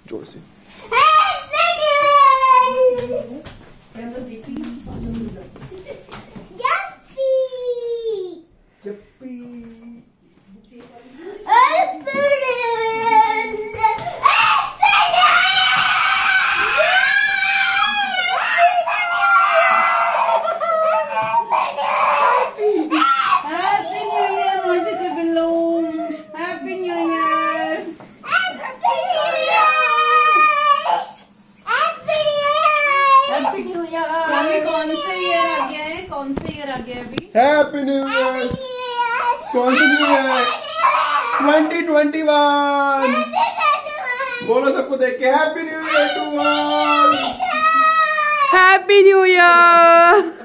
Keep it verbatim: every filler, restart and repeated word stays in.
जोर से। कौन से ईयर आ गया है? कौन से ईयर आ गया है अभी? Happy new year. कौन सा new year? Twenty twenty one. बोलो सबको देख के happy new year to all. Happy new year.